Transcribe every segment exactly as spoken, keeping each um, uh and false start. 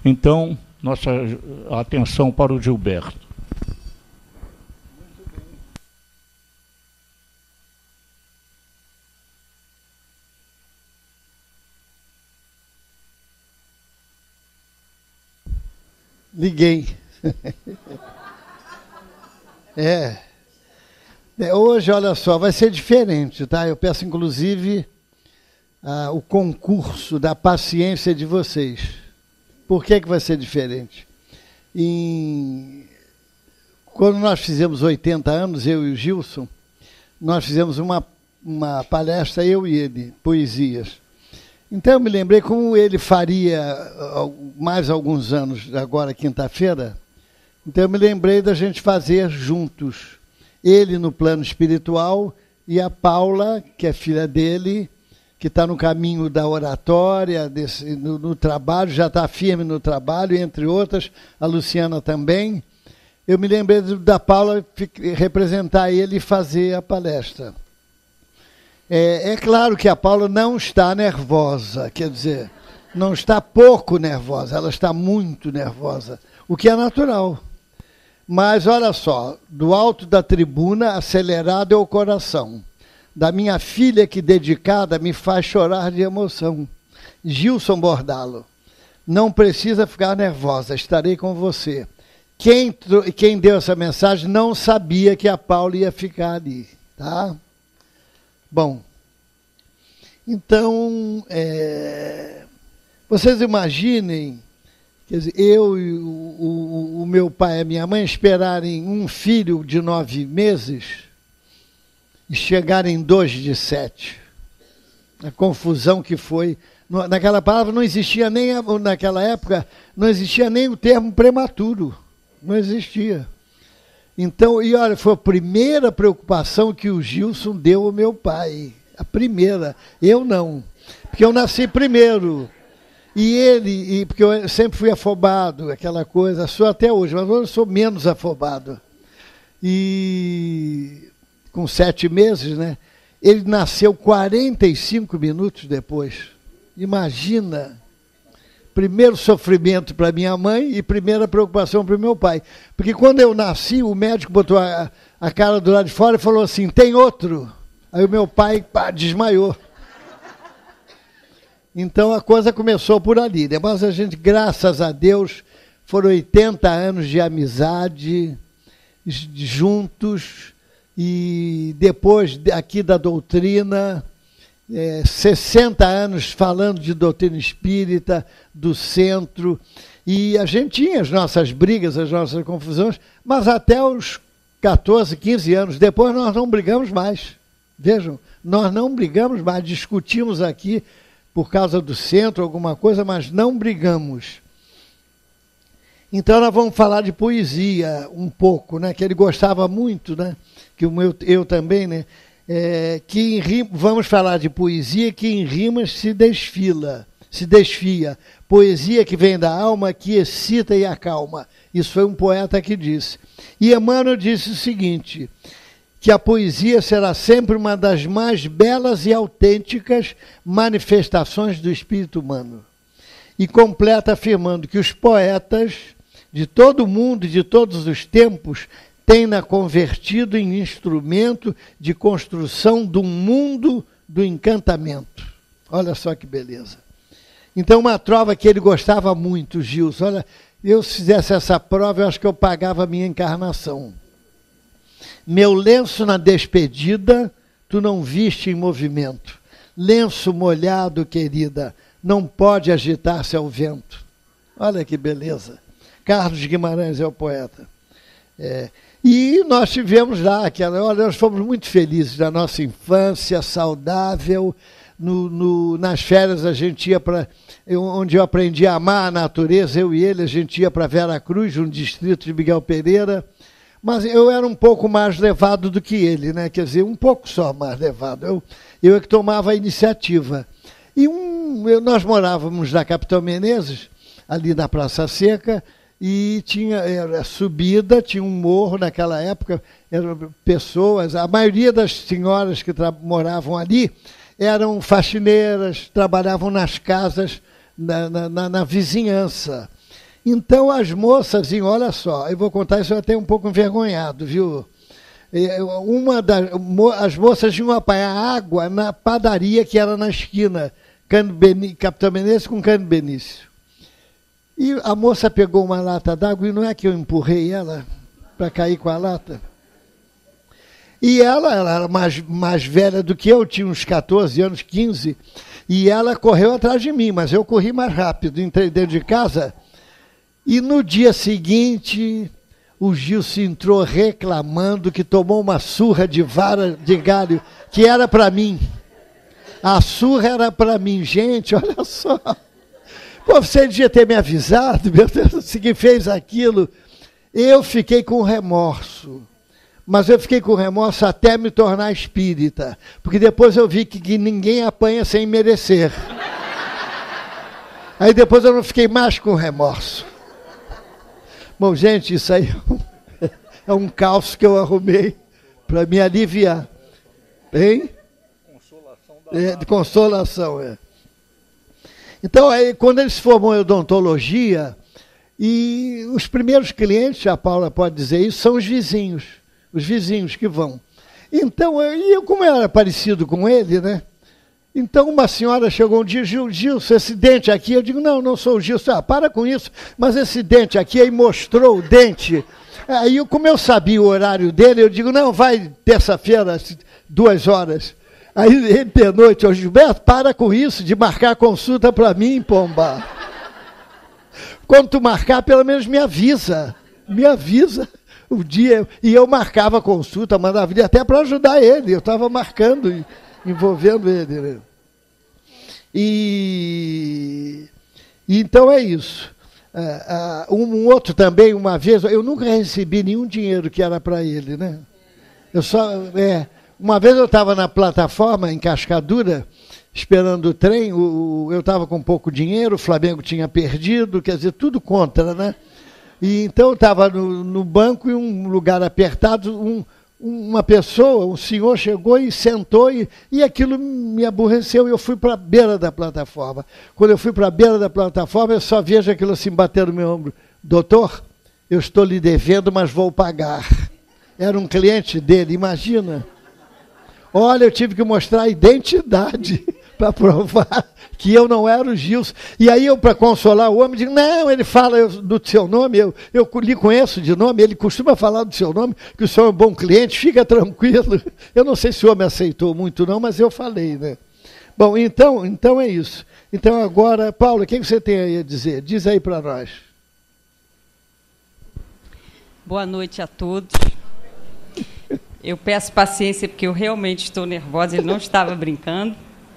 Então, nossa atenção para o Gilberto. Liguei. É. É, hoje, olha só, vai ser diferente, tá? Eu peço, inclusive, ah, o concurso da paciência de vocês. Por que que vai ser diferente? Em... Quando nós fizemos oitenta anos, eu e o Gilson, nós fizemos uma, uma palestra, eu e ele, poesias. Então eu me lembrei como ele faria mais alguns anos, agora quinta-feira. Então eu me lembrei da gente fazer juntos. Ele no plano espiritual e a Paula, que é filha dele, que está no caminho da oratória, desse, no, no trabalho, já está firme no trabalho, entre outras, a Luciana também. Eu me lembrei da Paula representar ele e fazer a palestra. É, é claro que a Paula não está nervosa, quer dizer, não está pouco nervosa, ela está muito nervosa, o que é natural. Mas olha só, do alto da tribuna, acelerado é o coração. Da minha filha que dedicada me faz chorar de emoção. Gilson Bordalo, não precisa ficar nervosa, estarei com você. Quem, quem deu essa mensagem não sabia que a Paula ia ficar ali, tá? Bom, então, é, vocês imaginem, quer dizer, eu e o, o, o meu pai e a minha mãe esperarem um filho de nove meses e chegarem dois de sete. A confusão que foi. Naquela palavra não existia nem, naquela época, não existia nem o termo prematuro. Não existia. Então, e olha, foi a primeira preocupação que o Gilson deu ao meu pai. A primeira. Eu não. Porque eu nasci primeiro. E ele, e porque eu sempre fui afobado, aquela coisa, sou até hoje, mas hoje eu sou menos afobado. E com sete meses, né? Ele nasceu quarenta e cinco minutos depois. Imagina. Primeiro sofrimento para minha mãe e primeira preocupação para o meu pai. Porque quando eu nasci, o médico botou a, a cara do lado de fora e falou assim, tem outro? Aí o meu pai pá, desmaiou. Então a coisa começou por ali, né? Mas a gente, graças a Deus, foram oitenta anos de amizade, juntos, e depois aqui da doutrina, é, sessenta anos falando de doutrina espírita, do centro, e a gente tinha as nossas brigas, as nossas confusões, mas até os quatorze, quinze anos depois nós não brigamos mais. Vejam, nós não brigamos mais, discutimos aqui por causa do centro, alguma coisa, mas não brigamos. Então nós vamos falar de poesia um pouco, né? Que ele gostava muito, né? Que o meu, eu também, né? É, que em rim, vamos falar de poesia que em rimas se desfila, se desfia. Poesia que vem da alma, que excita e acalma. Isso foi um poeta que disse. E Emmanuel disse o seguinte, que a poesia será sempre uma das mais belas e autênticas manifestações do espírito humano. E completa afirmando que os poetas de todo o mundo e de todos os tempos têm-na convertido em instrumento de construção do mundo do encantamento. Olha só que beleza. Então, uma trova que ele gostava muito, Gilson. Olha, eu se fizesse essa prova, eu acho que eu pagava a minha encarnação. Meu lenço na despedida, tu não viste em movimento. Lenço molhado, querida, não pode agitar-se ao vento. Olha que beleza. Carlos Guimarães é o poeta. É, e nós tivemos lá, aquela, olha, nós fomos muito felizes na nossa infância, saudável. No, no, nas férias a gente ia para, onde eu aprendi a amar a natureza, eu e ele, a gente ia para Vera Cruz, um distrito de Miguel Pereira. Mas eu era um pouco mais levado do que ele, né? Quer dizer, um pouco só mais levado. Eu, eu é que tomava a iniciativa. E um, eu, nós morávamos na Capitão Menezes, ali na Praça Seca, e tinha era subida, tinha um morro naquela época, eram pessoas, a maioria das senhoras que moravam ali eram faxineiras, trabalhavam nas casas, na, na, na, na vizinhança. Então as moças, assim, olha só, eu vou contar isso até um pouco envergonhado, viu? Uma das, as moças iam apanhar água na padaria que era na esquina, Capitão Benício com Cândido Benício. E a moça pegou uma lata d'água, e não é que eu empurrei ela para cair com a lata? E ela, ela era mais, mais velha do que eu, tinha uns quatorze anos, quinze, e ela correu atrás de mim, mas eu corri mais rápido, entrei dentro de casa, e no dia seguinte o Gilson entrou reclamando que tomou uma surra de vara de galho, que era para mim. A surra era para mim, gente, olha só. Pô, você devia ter me avisado, meu Deus, que fez aquilo. Eu fiquei com remorso. Mas eu fiquei com remorso até me tornar espírita. Porque depois eu vi que, que ninguém apanha sem merecer. Aí depois eu não fiquei mais com remorso. Bom, gente, isso aí é um caos que eu arrumei para me aliviar. Hein? Consolação da é, de consolação, é. Então, aí, quando ele se formou em odontologia, e os primeiros clientes, a Paula pode dizer isso, são os vizinhos, os vizinhos que vão. Então, eu, eu como eu era parecido com ele, né? Então, uma senhora chegou um dia, Gil, Gilson, esse dente aqui, eu digo, não, não sou o Gilson, ah, para com isso, mas esse dente aqui, aí mostrou o dente. Aí, eu, como eu sabia o horário dele, eu digo, não, vai terça-feira, duas horas. Aí ele penou, ô Gilberto, para com isso de marcar consulta para mim, pomba. Quando tu marcar, pelo menos me avisa. Me avisa o dia. E eu marcava consulta, mandava vir até para ajudar ele. Eu estava marcando, envolvendo ele. Né? E, e então é isso. Uh, uh, um outro também, uma vez, eu nunca recebi nenhum dinheiro que era para ele, né? Eu só... É, uma vez eu estava na plataforma, em Cascadura, esperando o trem, o, o, eu estava com pouco dinheiro, o Flamengo tinha perdido, quer dizer, tudo contra, né? E então eu estava no, no banco, em um lugar apertado, um, uma pessoa, um senhor chegou e sentou, e, e aquilo me aborreceu, e eu fui para a beira da plataforma. Quando eu fui para a beira da plataforma, eu só vejo aquilo assim, bater no meu ombro. Doutor, eu estou lhe devendo, mas vou pagar. Era um cliente dele, imagina. Olha, eu tive que mostrar a identidade para provar que eu não era o Gilson. E aí eu, para consolar o homem, digo, não, ele fala do seu nome, eu, eu lhe conheço de nome, ele costuma falar do seu nome, que o senhor é um bom cliente, fica tranquilo. Eu não sei se o homem aceitou muito não, mas eu falei, né? Bom, então, então é isso. Então agora, Paulo, o que você tem aí a dizer? Diz aí para nós. Boa noite a todos. Eu peço paciência, porque eu realmente estou nervosa, ele não estava brincando.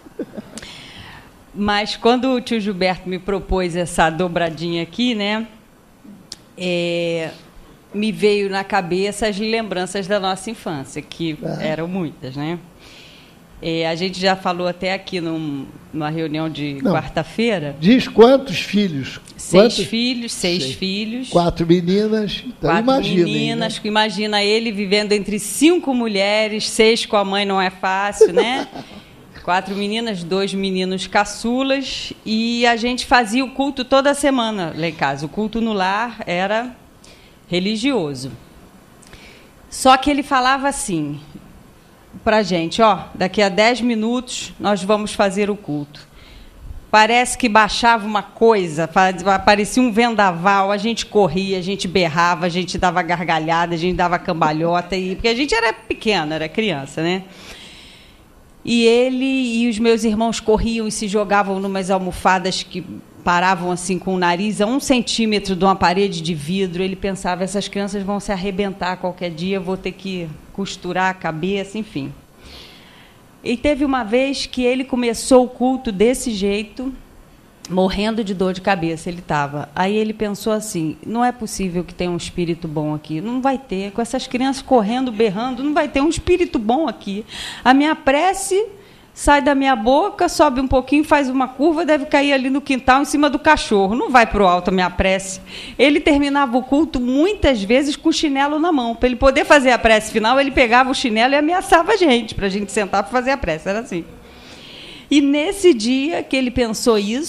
Mas quando o tio Gilberto me propôs essa dobradinha aqui, né, é, me veio na cabeça as lembranças da nossa infância, que ah. eram muitas, né? É, a gente já falou até aqui num, numa reunião de quarta-feira. Diz quantos filhos? Seis quantos? filhos, seis Sei. filhos. Quatro meninas. Então quatro imagina, meninas. Né? Imagina ele vivendo entre cinco mulheres, seis com a mãe não é fácil, né? Quatro meninas, dois meninos caçulas. E a gente fazia o culto toda semana lá em casa. O culto no lar era religioso. Só que ele falava assim para a gente, ó, daqui a dez minutos nós vamos fazer o culto. Parece que baixava uma coisa, aparecia um vendaval, a gente corria, a gente berrava, a gente dava gargalhada, a gente dava cambalhota, e, porque a gente era pequena, era criança, né? E ele e os meus irmãos corriam e se jogavam numas almofadas que paravam assim com o nariz a um centímetro de uma parede de vidro. Ele pensava, essas crianças vão se arrebentar qualquer dia, eu vou ter que costurar a cabeça, enfim. E teve uma vez que ele começou o culto desse jeito, morrendo de dor de cabeça, ele estava. Aí ele pensou assim, não é possível que tenha um espírito bom aqui. Não vai ter, com essas crianças correndo, berrando, não vai ter um espírito bom aqui. A minha prece sai da minha boca, sobe um pouquinho, faz uma curva, deve cair ali no quintal, em cima do cachorro. Não vai para o alto a minha prece. Ele terminava o culto, muitas vezes, com o chinelo na mão. Para ele poder fazer a prece final, ele pegava o chinelo e ameaçava a gente, para a gente sentar para fazer a prece. Era assim. E nesse dia que ele pensou isso,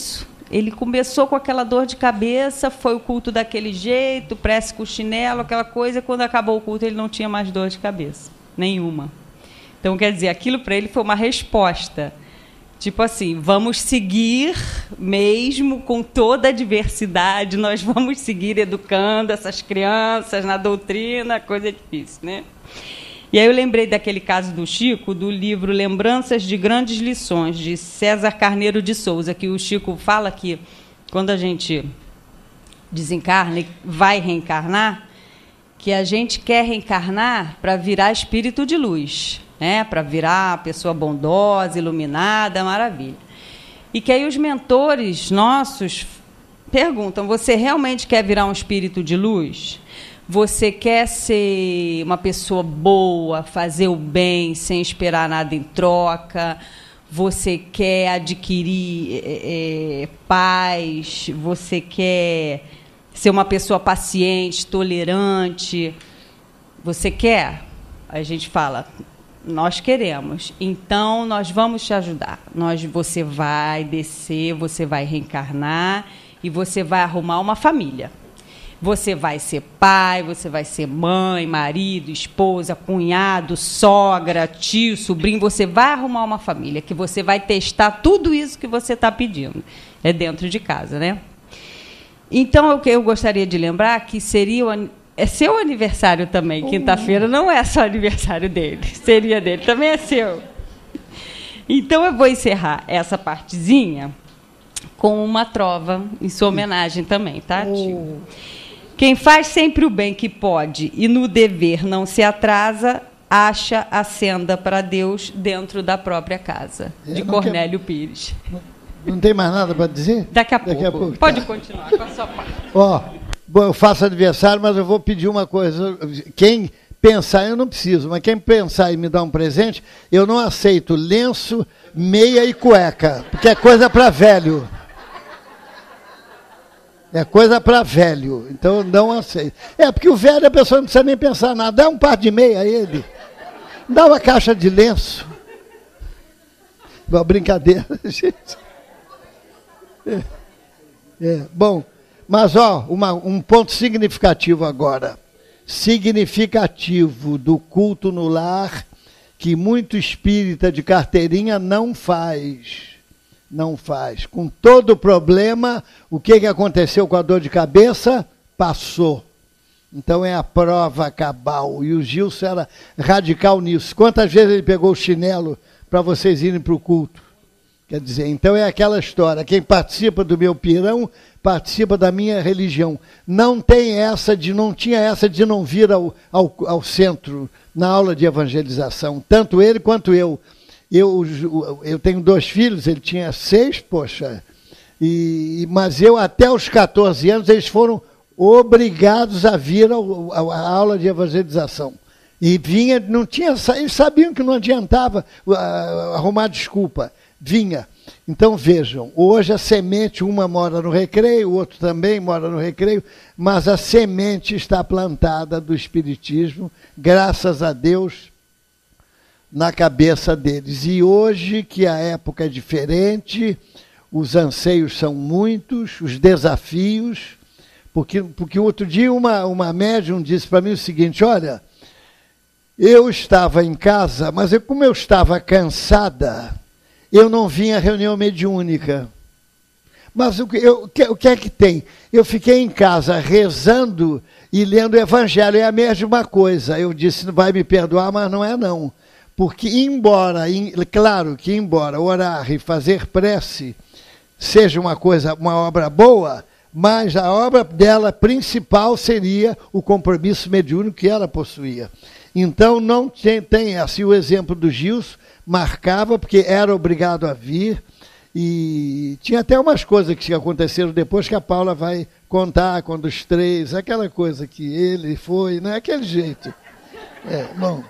Ele começou com aquela dor de cabeça, foi o culto daquele jeito, prece com chinelo, aquela coisa, quando acabou o culto ele não tinha mais dor de cabeça, nenhuma. Então, quer dizer, aquilo para ele foi uma resposta. Tipo assim, vamos seguir, mesmo com toda a diversidade, nós vamos seguir educando essas crianças na doutrina, coisa difícil, né? E aí eu lembrei daquele caso do Chico, do livro Lembranças de Grandes Lições, de César Carneiro de Souza, que o Chico fala que, quando a gente desencarna e vai reencarnar, que a gente quer reencarnar para virar espírito de luz, né? Para virar pessoa bondosa, iluminada, maravilha. E que aí os mentores nossos perguntam, você realmente quer virar um espírito de luz? Você quer ser uma pessoa boa, fazer o bem sem esperar nada em troca? Você quer adquirir é, paz? Você quer ser uma pessoa paciente, tolerante? Você quer? Aí a gente fala, nós queremos. Então, nós vamos te ajudar. Nós, você vai descer, você vai reencarnar e você vai arrumar uma família. Você vai ser pai, você vai ser mãe, marido, esposa, cunhado, sogra, tio, sobrinho. Você vai arrumar uma família, que você vai testar tudo isso que você está pedindo. É dentro de casa, né? Então, o que eu gostaria de lembrar que seria o, é seu aniversário também, quinta-feira. Não é só aniversário dele, seria dele, também é seu. Então, eu vou encerrar essa partezinha com uma trova em sua homenagem também, tá, tio? Quem faz sempre o bem que pode e no dever não se atrasa, acha a senda para Deus dentro da própria casa. De Cornélio quer... Pires. Não, não tem mais nada para dizer? Daqui a pouco. Daqui a pouco Pode tá. continuar com a sua parte. Ó, bom, eu faço aniversário, mas eu vou pedir uma coisa. Quem pensar, eu não preciso, mas quem pensar em me dar um presente, eu não aceito lenço, meia e cueca, porque é coisa para velho. É coisa para velho, então não aceito. É, porque o velho, a pessoa não precisa nem pensar nada. Dá um par de meia a ele. Dá uma caixa de lenço. Uma brincadeira, gente. É, é, bom, mas, ó, uma, um ponto significativo agora. Significativo do culto no lar, que muito espírita de carteirinha não faz. Não faz. Com todo o problema, o que, que aconteceu com a dor de cabeça? Passou. Então é a prova cabal. E o Gilson era radical nisso. Quantas vezes ele pegou o chinelo para vocês irem para o culto? Quer dizer, então é aquela história. Quem participa do meu pirão, participa da minha religião. Não tem essa de, não tinha essa de não vir ao, ao, ao centro na aula de evangelização. Tanto ele quanto eu. Eu, eu tenho dois filhos, ele tinha seis, poxa, e, mas eu até os quatorze anos, eles foram obrigados a vir ao, ao, à aula de evangelização. E vinha, não tinha, eles sabiam que não adiantava uh, arrumar desculpa, vinha. Então vejam, hoje a semente, uma mora no Recreio, o outro também mora no Recreio, mas a semente está plantada do Espiritismo, graças a Deus, na cabeça deles. E hoje, que a época é diferente, os anseios são muitos, os desafios, porque, porque outro dia uma, uma médium disse para mim o seguinte, olha, eu estava em casa, mas eu, como eu estava cansada, eu não vim à reunião mediúnica. Mas o que, eu, o que é que tem? Eu fiquei em casa rezando e lendo o Evangelho, é a mesma coisa. Eu disse, não vai me perdoar, mas não é não. Porque, embora, claro que embora orar e fazer prece seja uma coisa, uma obra boa, mas a obra dela principal seria o compromisso mediúnico que ela possuía. Então, não tem, tem assim, o exemplo do Gilson, marcava, porque era obrigado a vir, e tinha até umas coisas que aconteceram depois que a Paula vai contar, quando os três, aquela coisa que ele foi, né? Aquele jeito. É, bom...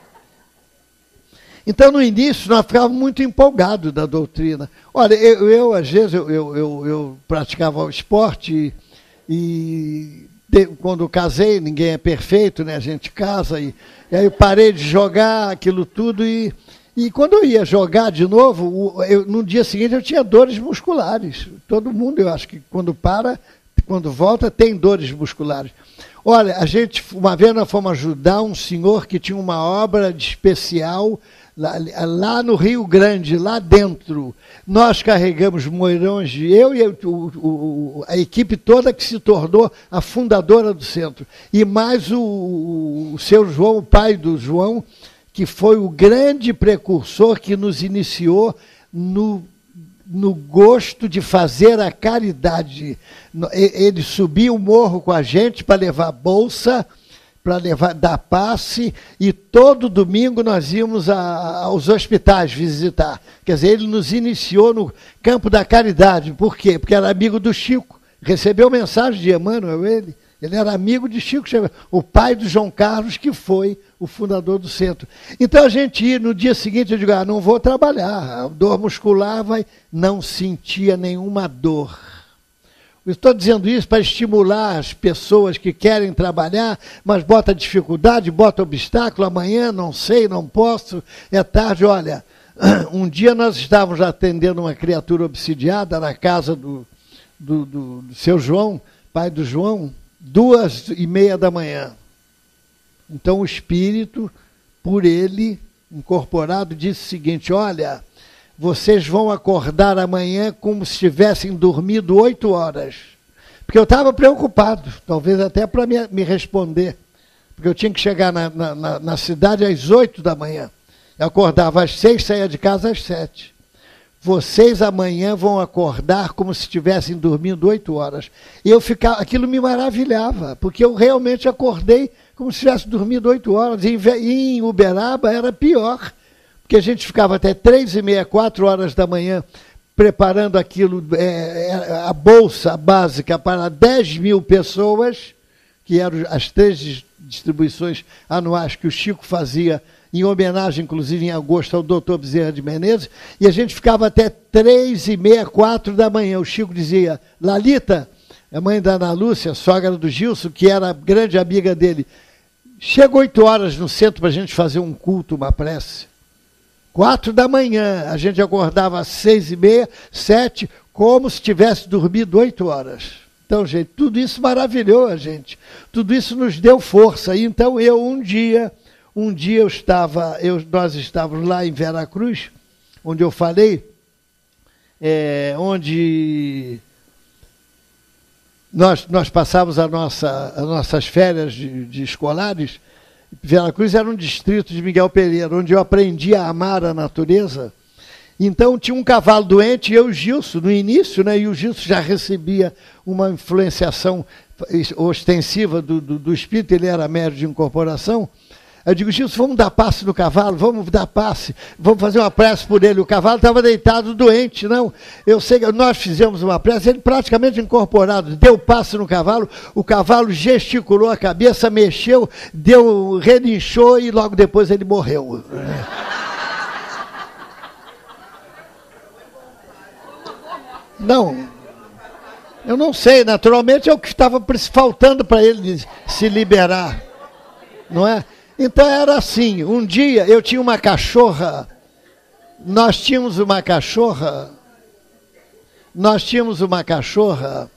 Então, no início, nós ficávamos muito empolgados da doutrina. Olha, eu, eu às vezes, eu, eu, eu, eu praticava o esporte e, e de, quando eu casei, ninguém é perfeito, né? A gente casa, e, e aí eu parei de jogar aquilo tudo e, E quando eu ia jogar de novo, eu, no dia seguinte eu tinha dores musculares. Todo mundo, eu acho que quando para, quando volta, tem dores musculares. Olha, a gente, uma vez nós fomos ajudar um senhor que tinha uma obra de especial lá, lá no Rio Grande, lá dentro. Nós carregamos moirões, de eu e o, o, a equipe toda que se tornou a fundadora do centro. E mais o, o seu João, o pai do João, que foi o grande precursor que nos iniciou no, no gosto de fazer a caridade. Ele subia o morro com a gente para levar bolsa, para levar dar passe, e todo domingo nós íamos a, aos hospitais visitar. Quer dizer, ele nos iniciou no campo da caridade. Por quê? Porque era amigo do Chico. Recebeu mensagem de Emmanuel, ele. Ele era amigo de Chico Xavier, o pai do João Carlos, que foi o fundador do centro. Então a gente ia, no dia seguinte, eu digo, ah, não vou trabalhar, a dor muscular vai... Não sentia nenhuma dor. Eu estou dizendo isso para estimular as pessoas que querem trabalhar, mas bota dificuldade, bota obstáculo, amanhã não sei, não posso, é tarde. Olha, um dia nós estávamos atendendo uma criatura obsidiada na casa do, do, do, do seu João, pai do João, duas e meia da manhã. Então o espírito, por ele incorporado, disse o seguinte, olha, vocês vão acordar amanhã como se tivessem dormido oito horas. Porque eu estava preocupado, talvez até para me, me responder, porque eu tinha que chegar na, na, na cidade às oito da manhã. Eu acordava às seis, saía de casa às sete. Vocês amanhã vão acordar como se estivessem dormindo oito horas. E eu ficava, aquilo me maravilhava, porque eu realmente acordei como se tivesse dormido oito horas. E em Uberaba era pior, porque a gente ficava até três e meia, quatro horas da manhã, preparando aquilo, é, a bolsa básica para dez mil pessoas, que eram as três distribuições anuais que o Chico fazia, em homenagem, inclusive, em agosto, ao doutor Bezerra de Menezes, e a gente ficava até três e meia, quatro da manhã. O Chico dizia, Lalita, a mãe da Ana Lúcia, sogra do Gilson, que era grande amiga dele, chega oito horas no centro para a gente fazer um culto, uma prece. Quatro da manhã, a gente acordava às seis e meia, sete, como se tivesse dormido oito horas. Então, gente, tudo isso maravilhou a gente. Tudo isso nos deu força. E então eu, um dia... Um dia eu estava, eu, nós estávamos lá em Veracruz, onde eu falei, é, onde nós, nós passávamos a nossa, as nossas férias de, de escolares. Veracruz era um distrito de Miguel Pereira, onde eu aprendi a amar a natureza. Então tinha um cavalo doente, e eu e o Gilson, no início, né, e o Gilson já recebia uma influenciação ostensiva do, do, do espírito, ele era médium de incorporação. Eu digo, Gilson, vamos dar passe no cavalo, vamos dar passe, vamos fazer uma prece por ele. O cavalo estava deitado doente, não. Eu sei que nós fizemos uma prece, ele praticamente incorporado, deu passe no cavalo, o cavalo gesticulou a cabeça, mexeu, deu, relinchou e logo depois ele morreu. Não, eu não sei, naturalmente é o que estava faltando para ele se liberar, não é? Então era assim, um dia eu tinha uma cachorra, nós tínhamos uma cachorra, nós tínhamos uma cachorra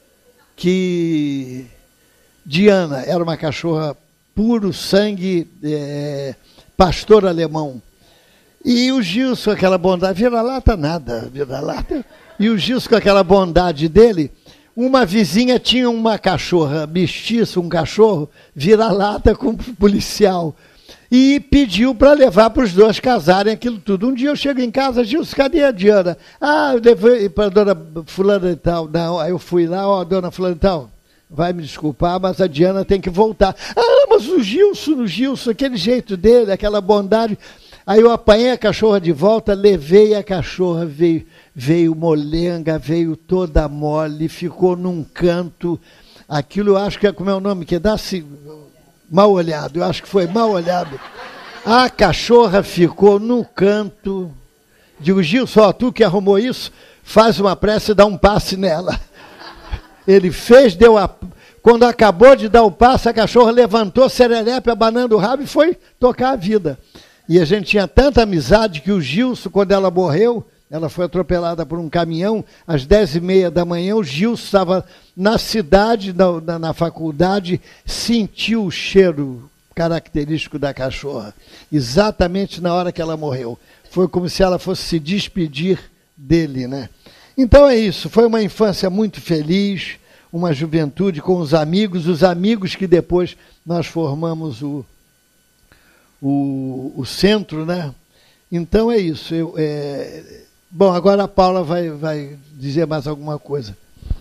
que, Diana, era uma cachorra puro sangue, é, pastor alemão. E o Gilson, aquela bondade, vira-lata nada, vira-lata. E o Gilson, com aquela bondade dele, uma vizinha tinha uma cachorra mestiça, um cachorro, vira-lata com policial. E pediu para levar para os dois casarem aquilo tudo. Um dia eu chego em casa, Gilson, cadê a Diana? Ah, eu levei para a dona fulana e tal. Não, aí eu fui lá, ó, dona fulana e tal, vai me desculpar, mas a Diana tem que voltar. Ah, mas o Gilson, o Gilson, aquele jeito dele, aquela bondade. Aí eu apanhei a cachorra de volta, levei a cachorra, veio, veio molenga, veio toda mole, ficou num canto. Aquilo eu acho que é, como é o nome, que dá-se mal olhado, eu acho que foi mal olhado. A cachorra ficou no canto. Digo, Gilson, ó, tu que arrumou isso, faz uma prece e dá um passe nela. Ele fez, deu a... Quando acabou de dar o passe, a cachorra levantou, serelepe, abanando o rabo e foi tocar a vida. E a gente tinha tanta amizade que o Gilson, quando ela morreu, ela foi atropelada por um caminhão, às dez e meia da manhã, o Gilson estava na cidade, na, na, na faculdade, sentiu o cheiro característico da cachorra, exatamente na hora que ela morreu. Foi como se ela fosse se despedir dele, né? Então é isso, foi uma infância muito feliz, uma juventude com os amigos, os amigos que depois nós formamos o, o, o centro, né? Então é isso. Eu, é... Bom, agora a Paula vai, vai dizer mais alguma coisa.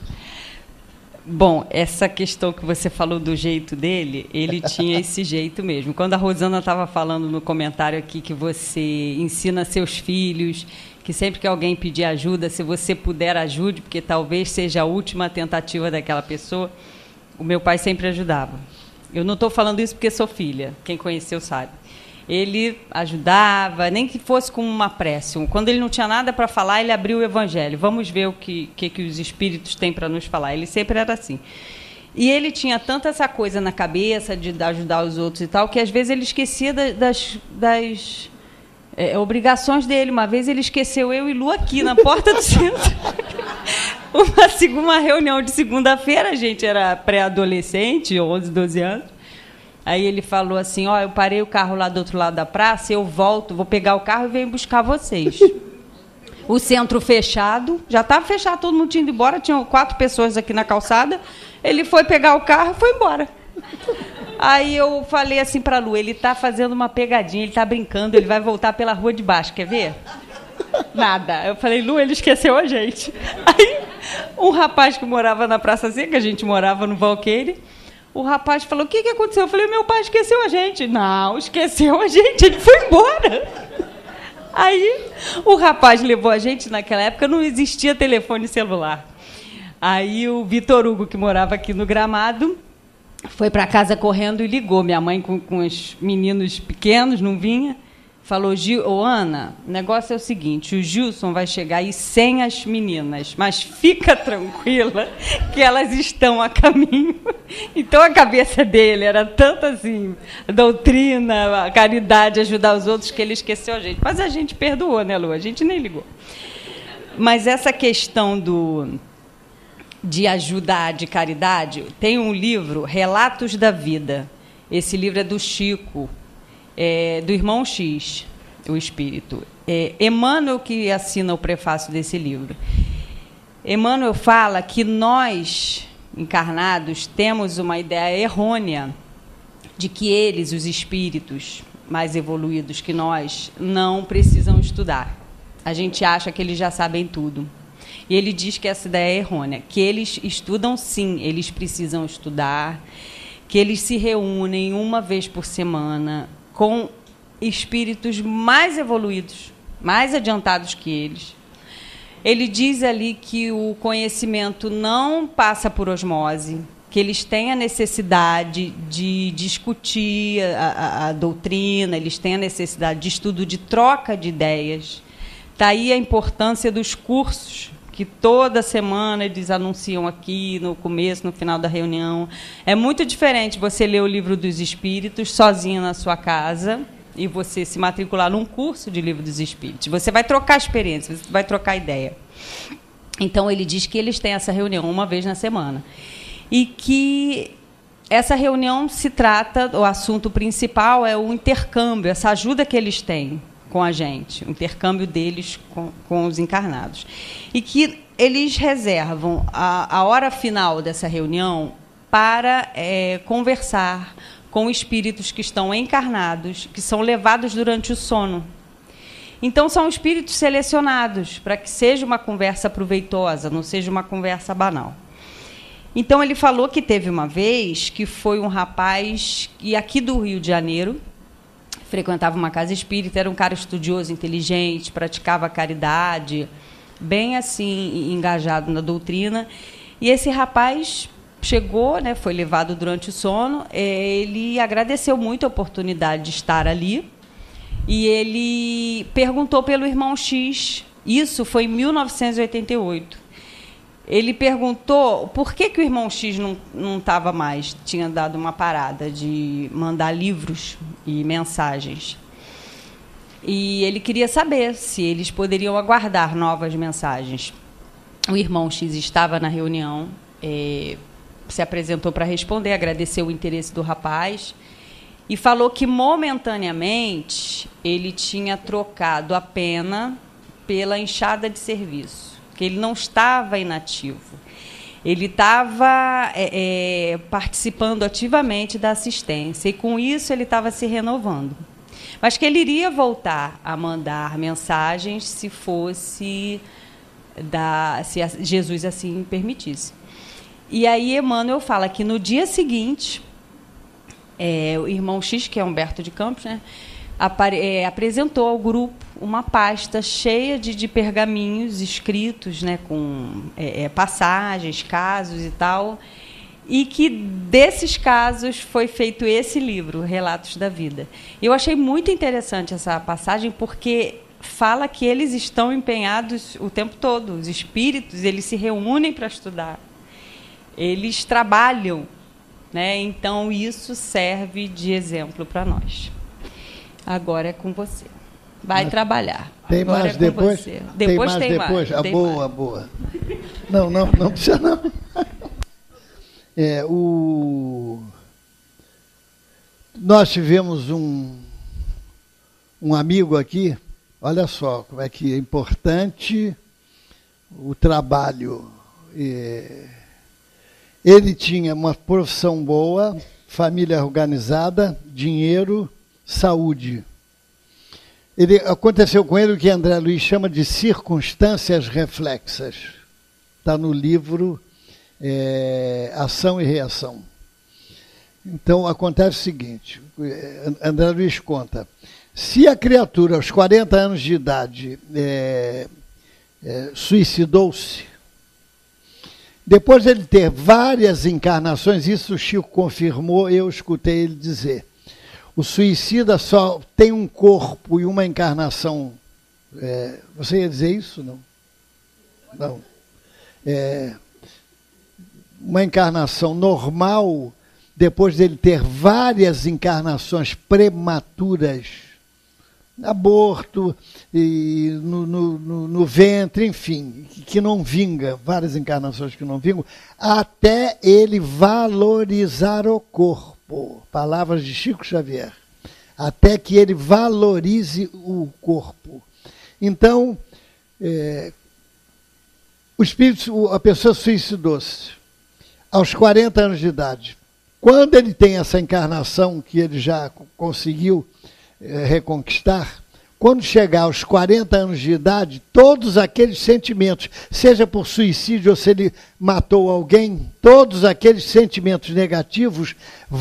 Bom, essa questão que você falou do jeito dele, ele tinha esse jeito mesmo. Quando a Rosana estava falando no comentário aqui que você ensina seus filhos, que sempre que alguém pedir ajuda, se você puder, ajude, porque talvez seja a última tentativa daquela pessoa, o meu pai sempre ajudava. Eu não estou falando isso porque sou filha, quem conheceu sabe. Ele ajudava, nem que fosse com uma prece. Quando ele não tinha nada para falar, ele abriu o Evangelho. Vamos ver o que, que, que os Espíritos têm para nos falar. Ele sempre era assim. E ele tinha tanta essa coisa na cabeça de ajudar os outros e tal, que às vezes ele esquecia das, das, das é, obrigações dele. Uma vez ele esqueceu eu e Lu aqui, na porta do centro. Uma, uma reunião de segunda-feira, a gente era pré-adolescente, onze, doze anos. Aí ele falou assim, ó, oh, eu parei o carro lá do outro lado da praça, eu volto, vou pegar o carro e venho buscar vocês. O centro fechado, já estava fechado, todo mundo tinha ido embora, tinham quatro pessoas aqui na calçada, ele foi pegar o carro e foi embora. Aí eu falei assim para a Lu, ele está fazendo uma pegadinha, ele está brincando, ele vai voltar pela rua de baixo, quer ver? Nada. Eu falei, Lu, ele esqueceu a gente. Aí um rapaz que morava na Praça Seca, a gente morava no Valqueire, o rapaz falou, o que, que aconteceu? Eu falei, meu pai esqueceu a gente. Não, esqueceu a gente, ele foi embora. Aí o rapaz levou a gente, naquela época não existia telefone celular. Aí o Vitor Hugo, que morava aqui no Gramado, foi para casa correndo e ligou. Minha mãe com, com os meninos pequenos, não vinha. Falou, Gil, ô, Ana, o negócio é o seguinte, o Gilson vai chegar aí sem as meninas, mas fica tranquila que elas estão a caminho. Então a cabeça dele era tanto assim, a doutrina, a caridade, ajudar os outros, que ele esqueceu a gente. Mas a gente perdoou, né, Lu? A gente nem ligou. Mas essa questão do, de ajudar, de caridade, tem um livro, Relatos da Vida. Esse livro é do Chico, É, do irmão X, o Espírito. É, Emmanuel que assina o prefácio desse livro. Emmanuel fala que nós, encarnados, temos uma ideia errônea de que eles, os espíritos mais evoluídos que nós, não precisam estudar. A gente acha que eles já sabem tudo. E ele diz que essa ideia é errônea, que eles estudam sim, eles precisam estudar, que eles se reúnem uma vez por semana com espíritos mais evoluídos, mais adiantados que eles. Ele diz ali que o conhecimento não passa por osmose, que eles têm a necessidade de discutir a, a, a doutrina, eles têm a necessidade de estudo, de troca de ideias. Está aí a importância dos cursos, que toda semana eles anunciam aqui, no começo, no final da reunião. É muito diferente você ler o Livro dos Espíritos sozinho na sua casa e você se matricular num curso de Livro dos Espíritos. Você vai trocar experiência, você vai trocar ideia. Então, ele diz que eles têm essa reunião uma vez na semana. E que essa reunião se trata, o assunto principal é o intercâmbio, essa ajuda que eles têm com a gente, o intercâmbio deles com, com os encarnados. E que eles reservam a, a hora final dessa reunião para é, conversar com espíritos que estão encarnados, que são levados durante o sono. Então, são espíritos selecionados para que seja uma conversa proveitosa, não seja uma conversa banal. Então, ele falou que teve uma vez que foi um rapaz, e aqui do Rio de Janeiro, frequentava uma casa espírita, era um cara estudioso, inteligente, praticava a caridade, bem assim, engajado na doutrina. E esse rapaz chegou, né, foi levado durante o sono, ele agradeceu muito a oportunidade de estar ali, e ele perguntou pelo irmão X, isso foi em mil novecentos e oitenta e oito. Ele perguntou por que, que o irmão X não não estava mais, tinha dado uma parada de mandar livros e mensagens. E ele queria saber se eles poderiam aguardar novas mensagens. O irmão X estava na reunião, é, se apresentou para responder, agradeceu o interesse do rapaz e falou que, momentaneamente, ele tinha trocado a pena pela enxada de serviço, que ele não estava inativo. Ele estava é, é, participando ativamente da assistência e, com isso, ele estava se renovando. Mas que ele iria voltar a mandar mensagens se fosse, da, se Jesus assim permitisse. E aí Emmanuel fala que no dia seguinte, é, o irmão X, que é Humberto de Campos, né, apare, é, apresentou ao grupo uma pasta cheia de, de pergaminhos escritos, né, com é, é, passagens, casos e tal, e que desses casos foi feito esse livro, Relatos da Vida. Eu achei muito interessante essa passagem, porque fala que eles estão empenhados o tempo todo, os espíritos, eles se reúnem para estudar, eles trabalham, né? Então isso serve de exemplo para nós. Agora é com você. Vai Mas trabalhar. Tem Agora mais é depois? Você. Tem Depois mais tem depois? mais. Ah, tem boa, mais. boa. Não, não, não precisa não. É, o... Nós tivemos um, um amigo aqui, olha só como é que é importante o trabalho. É... Ele tinha uma profissão boa, família organizada, dinheiro, saúde. Ele, aconteceu com ele o que André Luiz chama de circunstâncias reflexas. Está no livro é, Ação e Reação. Então, acontece o seguinte, André Luiz conta, se a criatura aos quarenta anos de idade é, é, suicidou-se, depois de ele ter várias encarnações, isso o Chico confirmou, eu escutei ele dizer, o suicida só tem um corpo e uma encarnação. É, você ia dizer isso? Não. Não. É, uma encarnação normal, depois dele ter várias encarnações prematuras, aborto, e no, no, no, no ventre, enfim, que não vinga, várias encarnações que não vingam, até ele valorizar o corpo. Palavras de Chico Xavier. Até que ele valorize o corpo. Então, é, o espírito, a pessoa suicidou-se aos quarenta anos de idade. Quando ele tem essa encarnação que ele já conseguiu é, reconquistar, quando chegar aos quarenta anos de idade, todos aqueles sentimentos, seja por suicídio ou se ele matou alguém, todos aqueles sentimentos negativos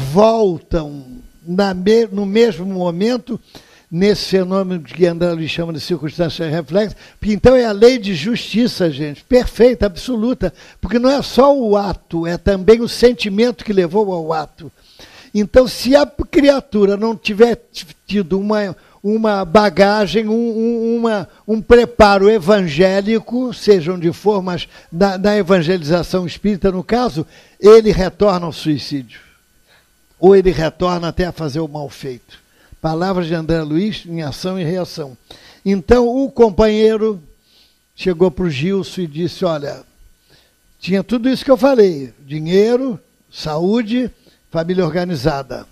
voltam na me, no mesmo momento, nesse fenômeno que André Luiz chama de circunstância reflexa, porque então é a lei de justiça, gente, perfeita, absoluta, porque não é só o ato, é também o sentimento que levou ao ato. Então, se a criatura não tiver tido uma... uma bagagem, um, um, uma, um preparo evangélico, seja onde for, mas na, na evangelização espírita, no caso, ele retorna ao suicídio. Ou ele retorna até a fazer o mal feito. Palavras de André Luiz em Ação e Reação. Então, o companheiro chegou para o Gilson e disse, olha, tinha tudo isso que eu falei, dinheiro, saúde, família organizada,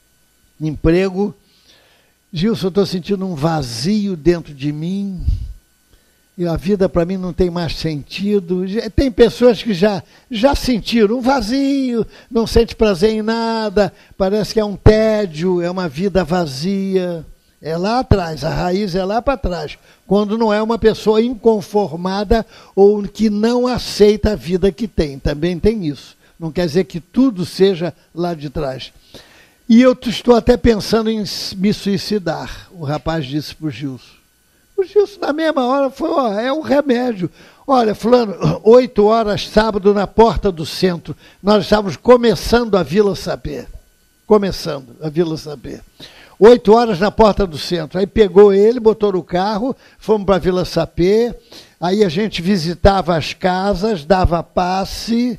emprego. Gilson, eu estou sentindo um vazio dentro de mim, e a vida para mim não tem mais sentido. Tem pessoas que já, já sentiram um vazio, não sente prazer em nada, parece que é um tédio, é uma vida vazia. É lá atrás, a raiz é lá para trás, quando não é uma pessoa inconformada ou que não aceita a vida que tem. Também tem isso. Não quer dizer que tudo seja lá de trás. E eu estou até pensando em me suicidar, o rapaz disse para o Gilson. O Gilson, na mesma hora, falou, ó, é um remédio. Olha, fulano, oito horas, sábado, na porta do centro, nós estávamos começando a Vila Saber. Começando a Vila Saber. Oito horas na porta do centro. Aí pegou ele, botou no carro, fomos para a Vila Sapê, aí a gente visitava as casas, dava passe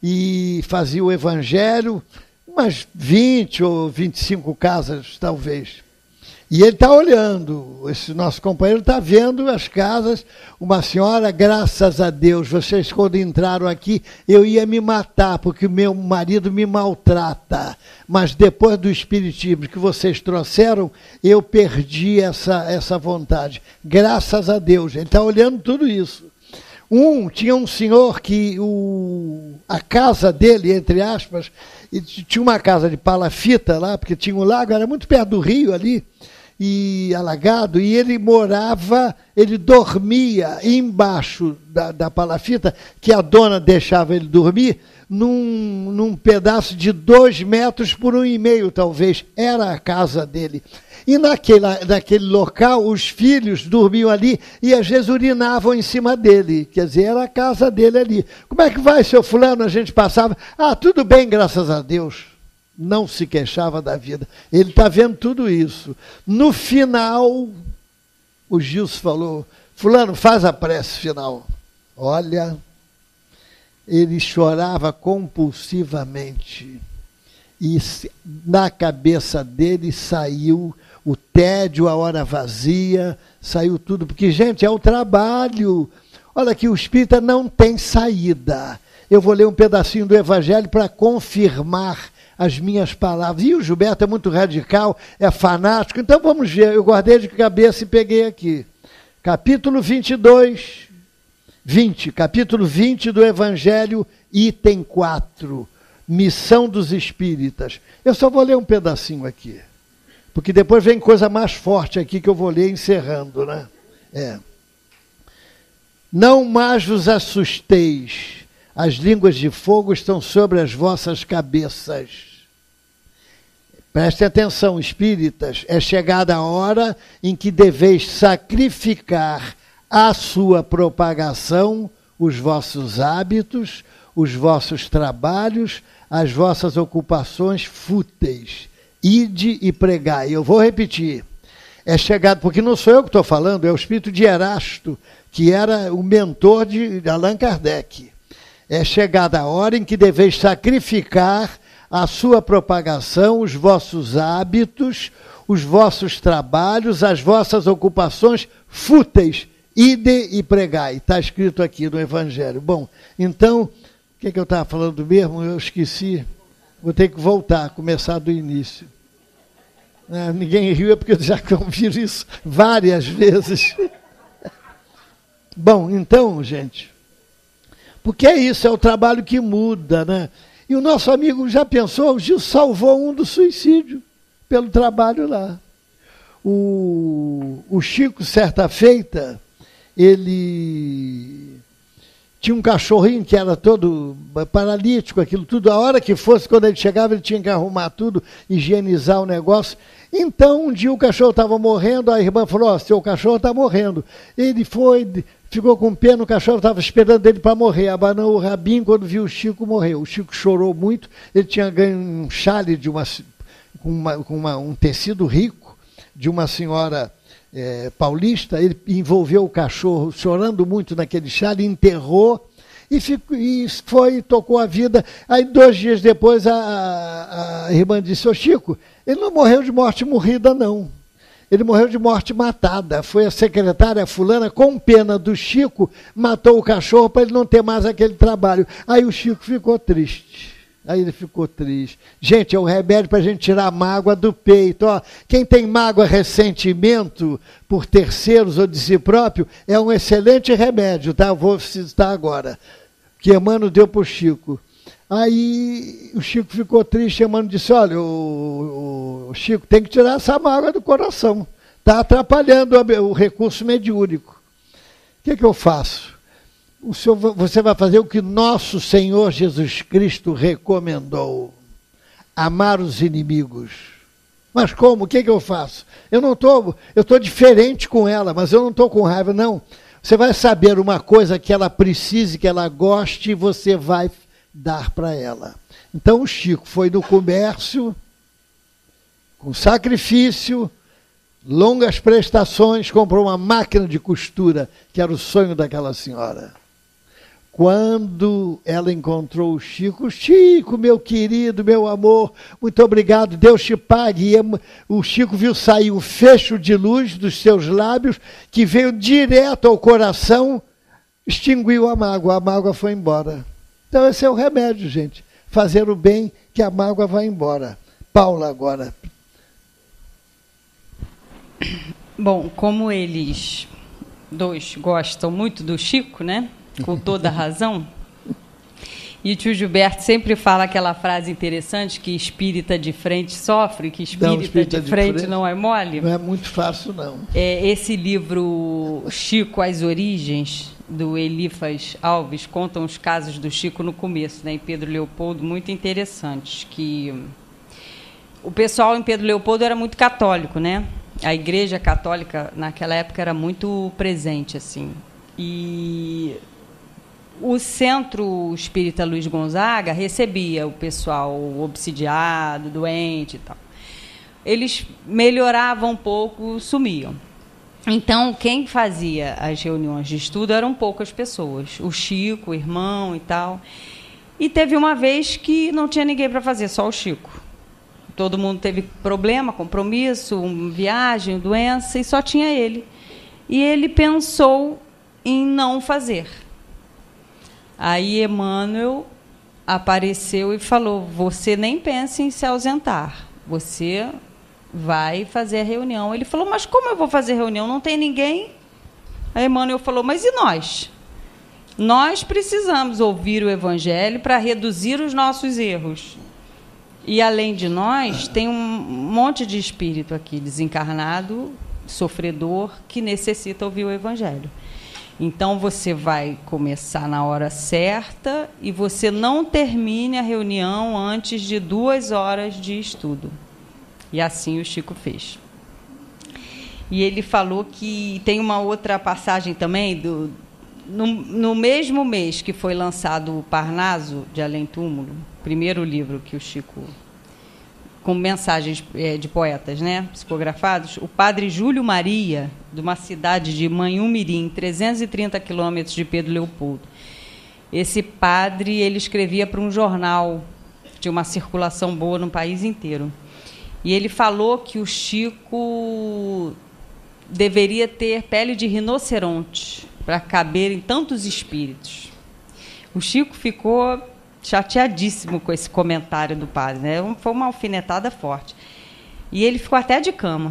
e fazia o evangelho, umas vinte ou vinte e cinco casas, talvez. E ele está olhando, esse nosso companheiro está vendo as casas. Uma senhora, graças a Deus, vocês quando entraram aqui, eu ia me matar, porque o meu marido me maltrata. Mas depois do espiritismo que vocês trouxeram, eu perdi essa, essa vontade. Graças a Deus, ele está olhando tudo isso. Um, tinha um senhor que o, a casa dele, entre aspas, tinha uma casa de palafita lá, porque tinha um lago, era muito perto do rio ali, e alagado, e ele morava, ele dormia embaixo da, da palafita, que a dona deixava ele dormir, num, num pedaço de dois metros por um e meio, talvez, era a casa dele. E naquele, naquele local, os filhos dormiam ali e às vezes urinavam em cima dele. Quer dizer, era a casa dele ali. Como é que vai, seu fulano? A gente passava. Ah, tudo bem, graças a Deus. Não se queixava da vida. Ele está vendo tudo isso. No final, o Gilson falou, fulano, faz a prece final. Olha, ele chorava compulsivamente. E na cabeça dele saiu o tédio, a hora vazia, saiu tudo. Porque, gente, é o trabalho. Olha que o espírita não tem saída. Eu vou ler um pedacinho do Evangelho para confirmar as minhas palavras. E o Gilberto é muito radical, é fanático. Então vamos ver, eu guardei de cabeça e peguei aqui. Capítulo vinte e dois, vinte, capítulo vinte do Evangelho, item quatro. Missão dos espíritas. Eu só vou ler um pedacinho aqui, porque depois vem coisa mais forte aqui que eu vou ler encerrando, né? É. Não mais vos assusteis, as línguas de fogo estão sobre as vossas cabeças. Prestem atenção, espíritas, é chegada a hora em que deveis sacrificar à sua propagação os vossos hábitos, os vossos trabalhos, as vossas ocupações fúteis. Ide e pregai. Eu vou repetir. É chegado, porque não sou eu que estou falando, é o espírito de Erasto, que era o mentor de Allan Kardec. É chegada a hora em que deveis sacrificar a sua propagação, os vossos hábitos, os vossos trabalhos, as vossas ocupações fúteis. Ide e pregai. Está escrito aqui no Evangelho. Bom, então... O que, é que eu estava falando mesmo? Eu esqueci. Vou ter que voltar, começar do início. Ah, ninguém riu, é porque já ouviram isso várias vezes. Bom, então, gente, porque é isso, é o trabalho que muda, né? E o nosso amigo já pensou, o Gil salvou um do suicídio pelo trabalho lá. O, o Chico, certa feita, ele... tinha um cachorrinho que era todo paralítico, aquilo tudo. A hora que fosse, quando ele chegava, ele tinha que arrumar tudo, higienizar o negócio. Então, um dia o cachorro estava morrendo, a irmã falou, ó, oh, seu cachorro está morrendo. Ele foi, ficou com pena, o cachorro estava esperando ele para morrer. Abanou o rabinho, quando viu o Chico, morreu. O Chico chorou muito, ele tinha ganho um chale de uma, com, uma, com uma, um tecido rico de uma senhora... É, paulista, ele envolveu o cachorro chorando muito naquele chale, enterrou e, ficou, e foi, tocou a vida. Aí dois dias depois a, a irmã disse, ô Chico, ele não morreu de morte morrida não, ele morreu de morte matada. Foi a secretária fulana, com pena do Chico, matou o cachorro para ele não ter mais aquele trabalho. Aí o Chico ficou triste. Aí ele ficou triste. Gente, é um remédio para a gente tirar a mágoa do peito. Ó, quem tem mágoa, ressentimento por terceiros ou de si próprio, é um excelente remédio, tá? Eu vou citar agora. Que Emmanuel deu para o Chico. Aí o Chico ficou triste, Emmanuel disse, olha, o, o, o Chico tem que tirar essa mágoa do coração. Está atrapalhando o recurso mediúnico. O que, que eu faço? O senhor, você vai fazer o que nosso Senhor Jesus Cristo recomendou, amar os inimigos. Mas como? O que, que eu faço? Eu não estou, eu estou diferente com ela, mas eu não estou com raiva, não. Você vai saber uma coisa que ela precise, que ela goste, e você vai dar para ela. Então o Chico foi no comércio, com sacrifício, longas prestações, comprou uma máquina de costura, que era o sonho daquela senhora. Quando ela encontrou o Chico, Chico, meu querido, meu amor, muito obrigado, Deus te pague. E o Chico viu sair um fecho de luz dos seus lábios, que veio direto ao coração, extinguiu a mágoa, a mágoa foi embora. Então esse é o remédio, gente. Fazer o bem, que a mágoa vai embora. Paula agora. Bom, como eles dois gostam muito do Chico, né? Com toda razão. E o tio Gilberto sempre fala aquela frase interessante, que espírita de frente sofre, que espírita, não, espírita de, de frente, frente não é mole. Não é muito fácil, não. É, esse livro, Chico, As Origens, do Elifas Alves, contam os casos do Chico no começo, né, em Pedro Leopoldo, muito interessantes. Que o pessoal em Pedro Leopoldo era muito católico, né? A Igreja Católica, naquela época, era muito presente, assim. E o Centro Espírita Luiz Gonzaga recebia o pessoal obsidiado, doente e tal. Eles melhoravam um pouco, sumiam. Então, quem fazia as reuniões de estudo eram poucas pessoas. O Chico, o irmão e tal. E teve uma vez que não tinha ninguém para fazer, só o Chico. Todo mundo teve problema, compromisso, viagem, doença, e só tinha ele. E ele pensou em não fazer. Aí Emmanuel apareceu e falou, você nem pense em se ausentar, você vai fazer a reunião. Ele falou, mas como eu vou fazer reunião? Não tem ninguém? Aí Emmanuel falou, mas e nós? Nós precisamos ouvir o Evangelho para reduzir os nossos erros. E, além de nós, tem um monte de espírito aqui, desencarnado, sofredor, que necessita ouvir o Evangelho. Então, você vai começar na hora certa e você não termine a reunião antes de duas horas de estudo. E assim o Chico fez. E ele falou que tem uma outra passagem também, do, no, no mesmo mês que foi lançado o Parnaso de Além Túmulo, primeiro livro que o Chico, com mensagens é, de poetas, né, psicografados, o padre Júlio Maria, de uma cidade de Manhumirim, trezentos e trinta quilômetros de Pedro Leopoldo. Esse padre, ele escrevia para um jornal, tinha uma circulação boa no país inteiro. E ele falou que o Chico deveria ter pele de rinoceronte para caber em tantos espíritos. O Chico ficou chateadíssimo com esse comentário do padre, né? Foi uma alfinetada forte. E ele ficou até de cama.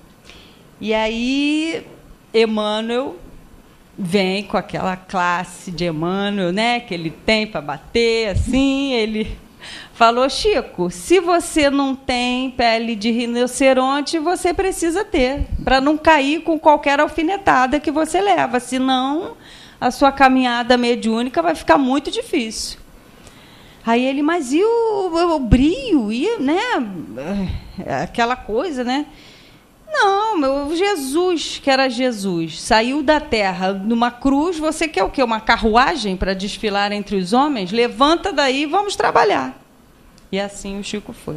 E aí, Emmanuel vem com aquela classe de Emmanuel, né? Que ele tem para bater, assim, ele falou, Chico, se você não tem pele de rinoceronte, você precisa ter, para não cair com qualquer alfinetada que você leva, senão a sua caminhada mediúnica vai ficar muito difícil. Aí ele, mas e o, o, o brio? E, né, aquela coisa, né? Não, meu Jesus, que era Jesus, saiu da terra numa cruz, você quer o quê? Uma carruagem para desfilar entre os homens? Levanta daí e vamos trabalhar. E assim o Chico foi.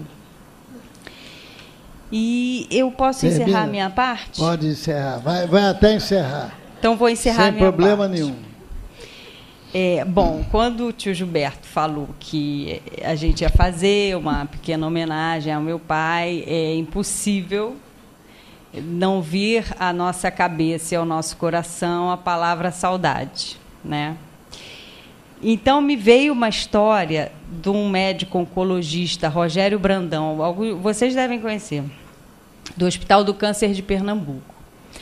E eu posso Termina. encerrar a minha parte? Pode encerrar, vai, vai até encerrar. Então vou encerrar a minha parte. Sem problema nenhum. É, bom, quando o tio Gilberto falou que a gente ia fazer uma pequena homenagem ao meu pai, é impossível não vir à nossa cabeça e ao nosso coração a palavra saudade, né? Então, me veio uma história de um médico oncologista, Rogério Brandão, vocês devem conhecer, do Hospital do Câncer de Pernambuco.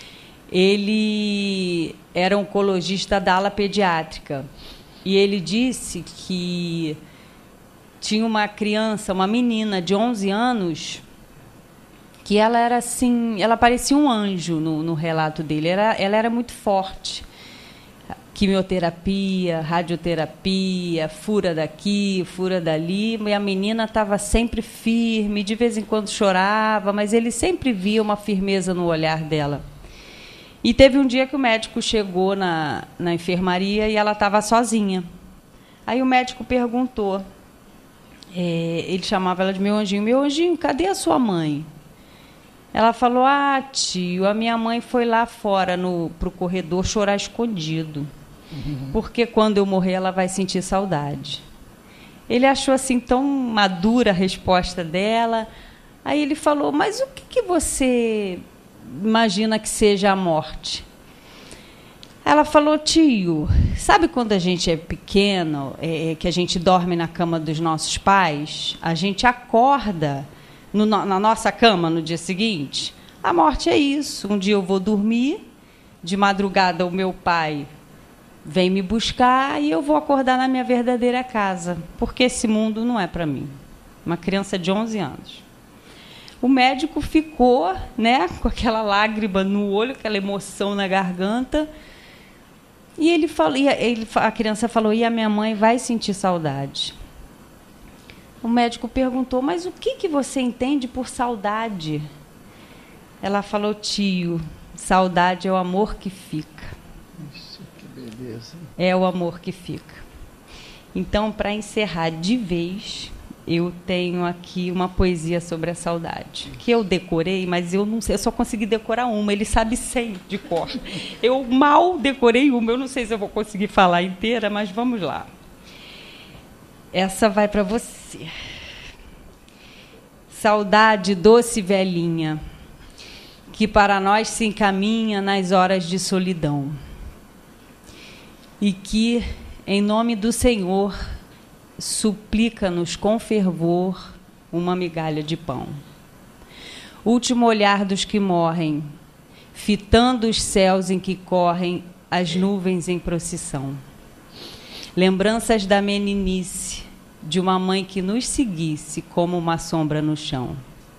Ele era oncologista da ala pediátrica e ele disse que tinha uma criança, uma menina de onze anos, que ela era assim, ela parecia um anjo no, no relato dele, era, ela era muito forte. Quimioterapia, radioterapia, fura daqui, fura dali, e a menina estava sempre firme, de vez em quando chorava, mas ele sempre via uma firmeza no olhar dela. E teve um dia que o médico chegou na, na enfermaria e ela estava sozinha. Aí o médico perguntou, é, ele chamava ela de meu anjinho, meu anjinho, cadê a sua mãe? Ela falou, ah, tio, a minha mãe foi lá fora para o corredor chorar escondido. uhum. porque quando eu morrer ela vai sentir saudade. Ele achou assim tão madura a resposta dela. Aí ele falou, mas o que, que você imagina que seja a morte? Ela falou, tio, sabe quando a gente é pequeno, é, que a gente dorme na cama dos nossos pais, a gente acorda no, na nossa cama no dia seguinte? A morte é isso. Um dia eu vou dormir, de madrugada o meu pai vem me buscar e eu vou acordar na minha verdadeira casa, porque esse mundo não é para mim. Uma criança de onze anos. O médico ficou, né, com aquela lágrima no olho, aquela emoção na garganta, e ele falou, e ele, a criança falou, e a minha mãe vai sentir saudade. O médico perguntou, mas o que, que você entende por saudade? Ela falou, tio, saudade é o amor que fica. Isso, que beleza. É o amor que fica. Então, para encerrar de vez, eu tenho aqui uma poesia sobre a saudade, que eu decorei, mas eu não sei, eu só consegui decorar uma, ele sabe cem de cor. Eu mal decorei uma, eu não sei se eu vou conseguir falar inteira, mas vamos lá. Essa vai para você. Saudade doce velhinha, que para nós se encaminha nas horas de solidão, e que, em nome do Senhor, suplica-nos com fervor uma migalha de pão. Último olhar dos que morrem, fitando os céus em que correm as nuvens em procissão. Lembranças da meninice, de uma mãe que nos seguisse como uma sombra no chão.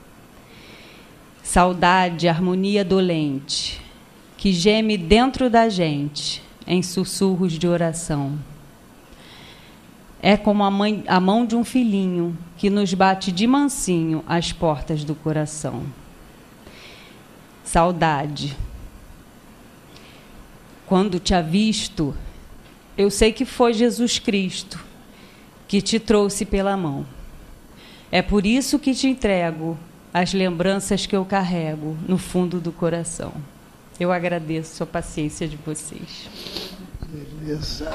Saudade, harmonia dolente, que geme dentro da gente, em sussurros de oração. É como a, mãe, a mão de um filhinho que nos bate de mansinho às portas do coração. Saudade. Quando te avisto, eu sei que foi Jesus Cristo que te trouxe pela mão. É por isso que te entrego as lembranças que eu carrego no fundo do coração. Eu agradeço a paciência de vocês. Beleza.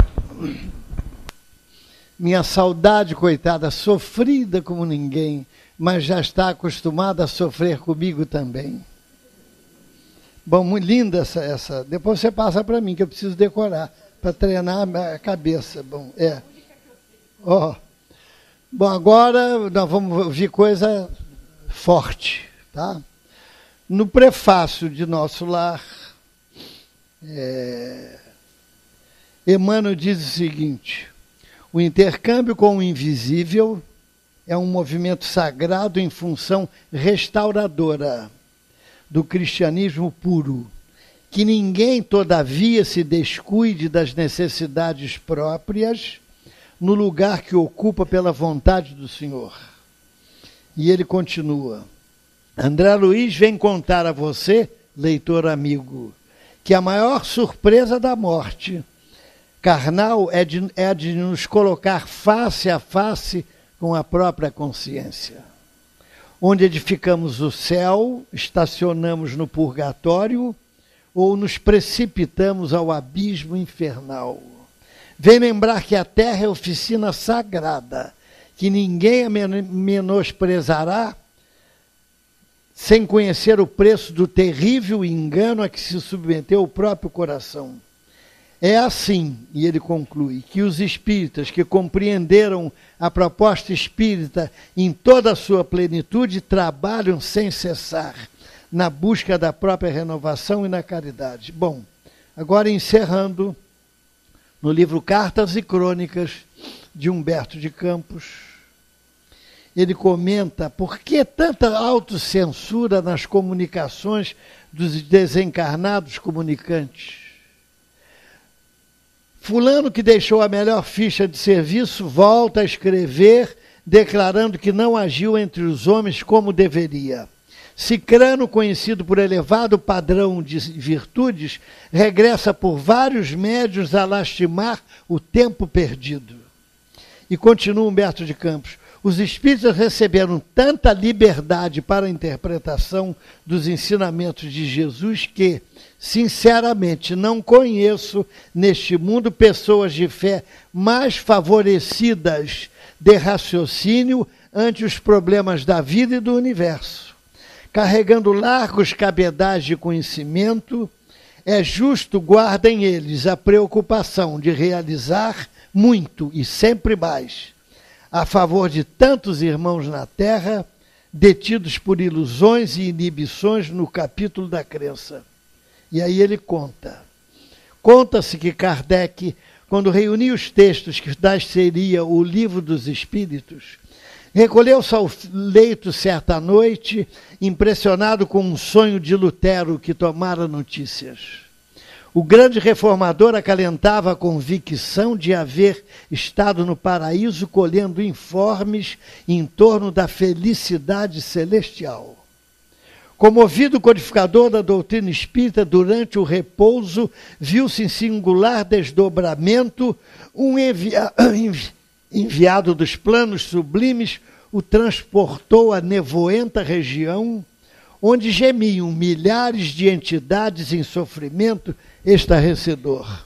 Minha saudade, coitada, sofrida como ninguém, mas já está acostumada a sofrer comigo também. Bom, muito linda essa, essa. Depois você passa para mim, que eu preciso decorar, para treinar a cabeça. Bom, é. Ó. Bom, agora nós vamos ouvir coisa forte, tá? No prefácio de Nosso Lar, é, Emmanuel diz o seguinte: o intercâmbio com o invisível é um movimento sagrado em função restauradora do cristianismo puro, que ninguém, todavia, se descuide das necessidades próprias no lugar que ocupa pela vontade do Senhor. E ele continua: André Luiz vem contar a você, leitor amigo, que a maior surpresa da morte carnal é, de, é a de nos colocar face a face com a própria consciência. Onde edificamos o céu, estacionamos no purgatório ou nos precipitamos ao abismo infernal. Vem lembrar que a terra é oficina sagrada, que ninguém a menosprezará sem conhecer o preço do terrível engano a que se submeteu o próprio coração. É assim, e ele conclui, que os espíritas que compreenderam a proposta espírita em toda a sua plenitude trabalham sem cessar na busca da própria renovação e na caridade. Bom, agora encerrando, no livro Cartas e Crônicas de Humberto de Campos, ele comenta por que tanta autocensura nas comunicações dos desencarnados comunicantes. Fulano, que deixou a melhor ficha de serviço, volta a escrever, declarando que não agiu entre os homens como deveria. Cicrano, conhecido por elevado padrão de virtudes, regressa por vários médios a lastimar o tempo perdido. E continua Humberto de Campos: Os espíritos receberam tanta liberdade para a interpretação dos ensinamentos de Jesus que, sinceramente, não conheço neste mundo pessoas de fé mais favorecidas de raciocínio ante os problemas da vida e do universo. Carregando largos cabedais de conhecimento, é justo guardem eles a preocupação de realizar muito e sempre mais, a favor de tantos irmãos na Terra, detidos por ilusões e inibições no capítulo da crença. E aí ele conta. Conta-se que Kardec, quando reuniu os textos que nasceria o Livro dos Espíritos, recolheu-se ao leito certa noite, impressionado com um sonho de Lutero que tomara notícias. O grande reformador acalentava a convicção de haver estado no paraíso colhendo informes em torno da felicidade celestial. Comovido, o codificador da doutrina espírita, durante o repouso, viu-se em singular desdobramento, um envia... enviado dos planos sublimes o transportou à nevoenta região, onde gemiam milhares de entidades em sofrimento estarrecedor.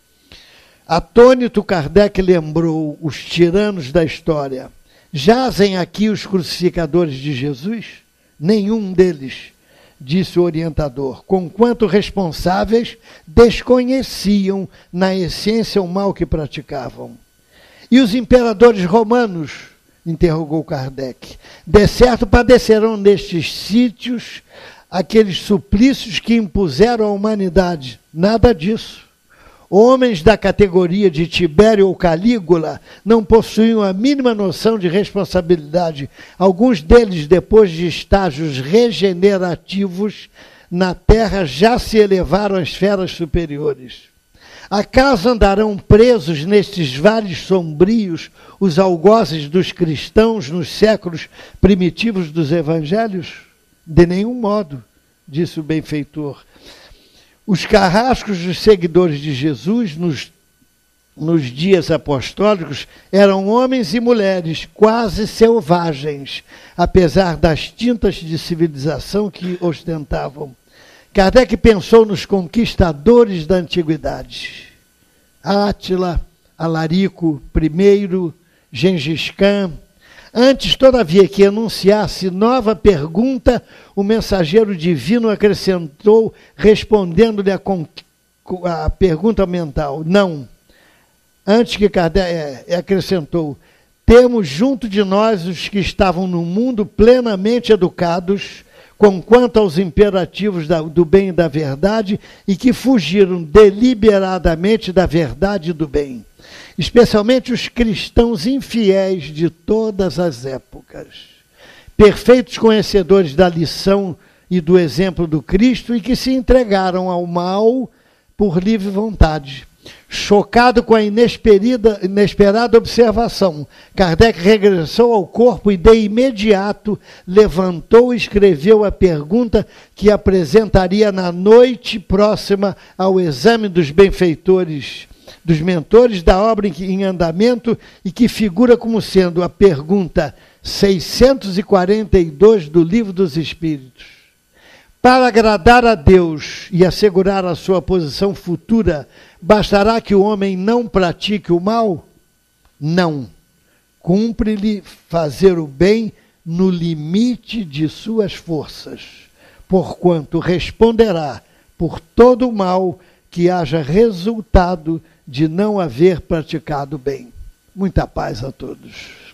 Atônito, Kardec lembrou os tiranos da história. Jazem aqui os crucificadores de Jesus? Nenhum deles, disse o orientador, conquanto responsáveis desconheciam na essência o mal que praticavam. E os imperadores romanos? Interrogou Kardec. De certo padecerão nestes sítios aqueles suplícios que impuseram à humanidade. Nada disso. Homens da categoria de Tibério ou Calígula não possuíam a mínima noção de responsabilidade. Alguns deles, depois de estágios regenerativos na Terra, já se elevaram às esferas superiores. Acaso andarão presos nestes vales sombrios os algozes dos cristãos nos séculos primitivos dos evangelhos? De nenhum modo, disse o benfeitor. Os carrascos dos seguidores de Jesus nos, nos dias apostólicos eram homens e mulheres quase selvagens, apesar das tintas de civilização que ostentavam. Kardec pensou nos conquistadores da antiguidade. Átila, Alarico I, Gengis Khan. Antes, todavia, que anunciasse nova pergunta, o mensageiro divino acrescentou, respondendo-lhe a, a pergunta mental. Não. Antes que Kardec é, acrescentou, temos junto de nós os que estavam no mundo plenamente educados, conquanto aos imperativos da, do bem e da verdade, e que fugiram deliberadamente da verdade e do bem. Especialmente os cristãos infiéis de todas as épocas. Perfeitos conhecedores da lição e do exemplo do Cristo e que se entregaram ao mal por livre vontade. Chocado com a inesperada, inesperada observação, Kardec regressou ao corpo e, de imediato, levantou e escreveu a pergunta que apresentaria na noite próxima ao exame dos benfeitores, dos mentores da obra em andamento e que figura como sendo a pergunta seiscentos e quarenta e dois do Livro dos Espíritos. Para agradar a Deus e assegurar a sua posição futura, bastará que o homem não pratique o mal? Não. Cumpre-lhe fazer o bem no limite de suas forças, porquanto responderá por todo o mal que haja resultado de não haver praticado o bem. Muita paz a todos.